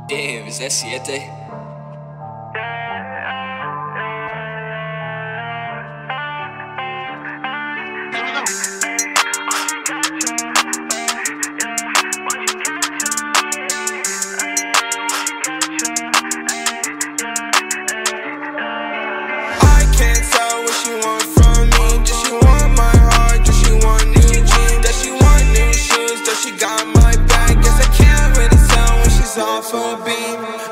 Damn, is that Siete? I can't tell what she want from me. Does she want my heart? Does she want new jeans? Does she want new shoes? Does she got my back? Guess I can't really tell when she's off her beat.